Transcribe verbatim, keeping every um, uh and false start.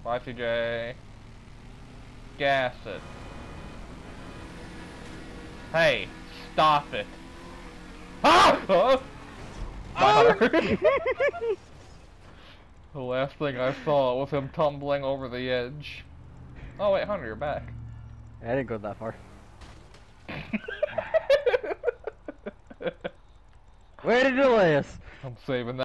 Y C J. Gas it. Hey, stop it. Ah! Oh! Oh! The last thing I saw was him tumbling over the edge. Oh wait, Hunter, you're back. I didn't go that far. Way to delay us! I'm saving that.